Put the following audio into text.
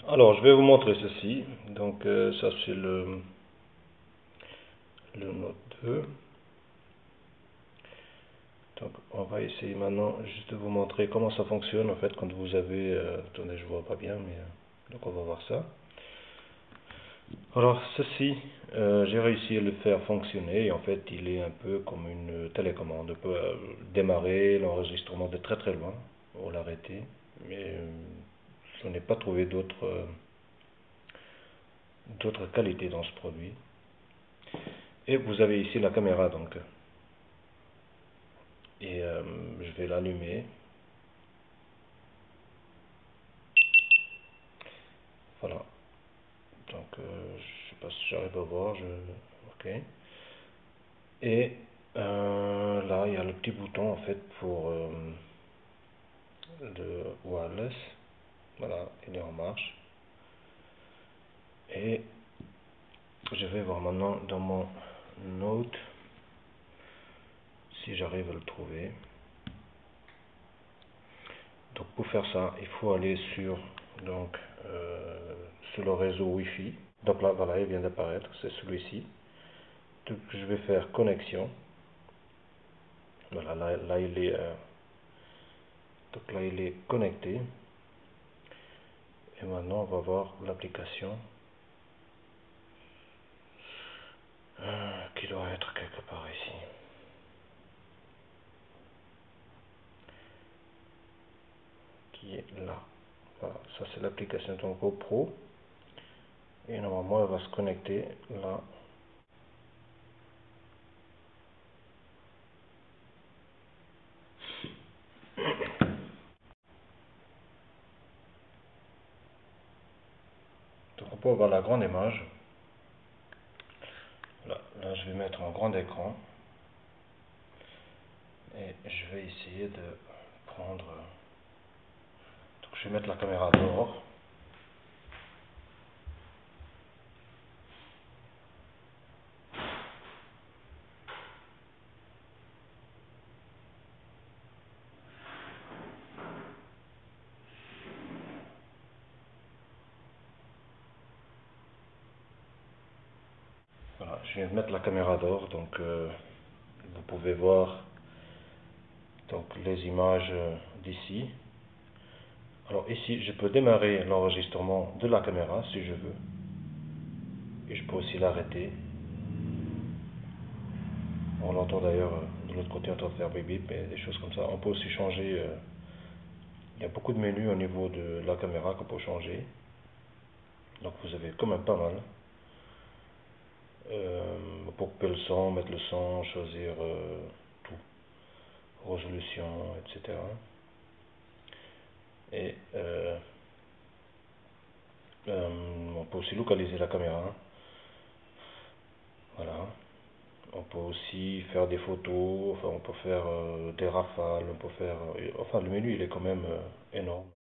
Alors, je vais vous montrer ceci. Donc, ça c'est le Note 2. Donc, on va essayer maintenant juste de vous montrer comment ça fonctionne en fait quand vous avez. Attendez, je vois pas bien, mais donc on va voir ça. Alors, ceci, j'ai réussi à le faire fonctionner. Et en fait, il est un peu comme une télécommande. On peut démarrer l'enregistrement de très très loin ou l'arrêter, mais je n'ai pas trouvé d'autres qualités dans ce produit. Et vous avez ici la caméra donc. Et je vais l'allumer. Voilà. Donc je sais pas si j'arrive à voir. Ok. Et là il y a le petit bouton en fait pour le wireless. Voilà, il est en marche. Et je vais voir maintenant dans mon Note si j'arrive à le trouver. Donc pour faire ça, il faut aller donc, sur le réseau Wi-Fi. Donc là, voilà, il vient d'apparaître, c'est celui-ci. Donc je vais faire connexion. Voilà, là il est, donc là il est connecté. Et maintenant on va voir l'application qui doit être quelque part ici. Qui est là. Voilà, ça c'est l'application de GoPro. Et normalement elle va se connecter là. Donc on peut voir la grande image. Là je vais mettre un grand écran. Et je vais essayer de prendre. Donc je vais mettre la caméra dehors. Voilà, je viens de mettre la caméra dehors, donc vous pouvez voir donc les images d'ici. Alors ici, je peux démarrer l'enregistrement de la caméra si je veux. Et je peux aussi l'arrêter. On l'entend d'ailleurs de l'autre côté en train de faire bip bip et des choses comme ça. On peut aussi changer. Il y a beaucoup de menus au niveau de la caméra qu'on peut changer. Donc vous avez quand même pas mal. Pour couper le son, mettre le son, choisir tout. Résolution, etc. Et on peut aussi localiser la caméra. Voilà. On peut aussi faire des photos, enfin on peut faire des rafales, on peut faire. Enfin le menu il est quand même énorme.